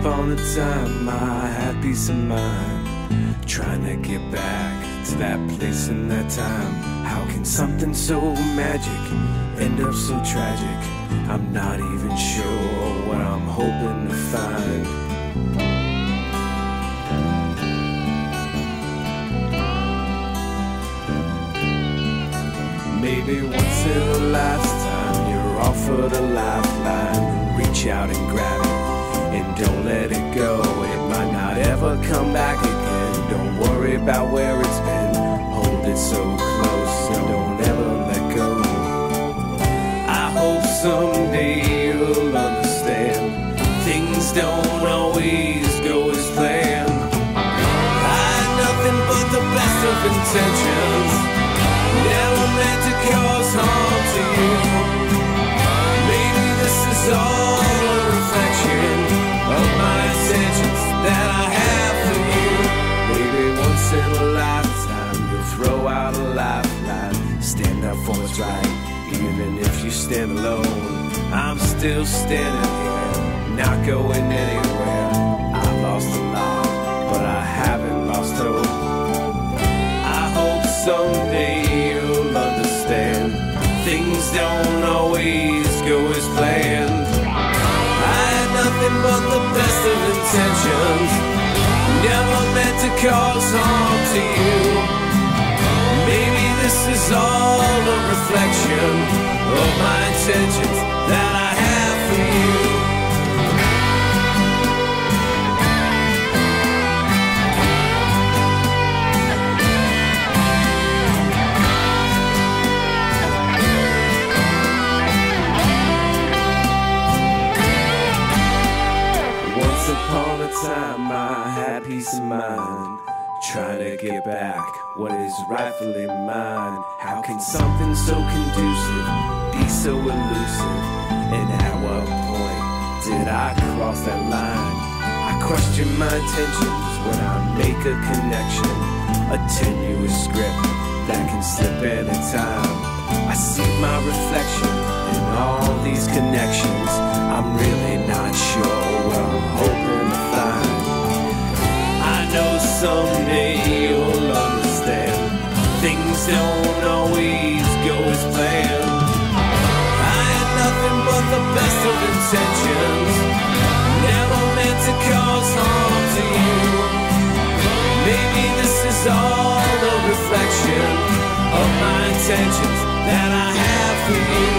upon a time I had peace of mind, trying to get back to that place in that time. How can something so magic end up so tragic? I'm not even sure what I'm hoping to find. Maybe once in a lifetime you're offered a lifeline. Reach out and grab it and don't let it go. It might not ever come back again. Don't worry about where it's been. Hold it so close and don't ever let go. I hope someday you'll understand. Things don't always go as planned. I had nothing but the best of intentions. Never meant to cause harm to you. Maybe this is all a reflection of my intentions that I have for you. Maybe once in a lifetime you'll throw out a lifeline. Stand up for what's right, even if you stand alone. I'm still standing here, not going anywhere. I've lost a lot, but I haven't lost hope. I hope someday you'll understand. Things don't always go as planned. I had nothing but the best of intentions. Never meant to cause harm to you. Maybe this is all a reflection of my intentions that I have for you. Upon a time I had peace of mind, trying to get back what is rightfully mine. How can something so conducive be so elusive? And at what point did I cross that line? I question my intentions when I make a connection, a tenuous script that can slip at a time. I see my reflection in all these connections. I'm really not sure what I'm hoping to find. I know someday you'll understand. Things don't always go as planned. I had nothing but the best of intentions. Never meant to cause harm to you. Maybe this is all a reflection of my intentions that I have for you.